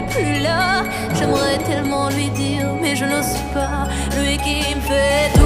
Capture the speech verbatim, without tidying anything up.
plus là. J'aimerais tellement lui dire, mais je n'ose pas. Lui qui me fait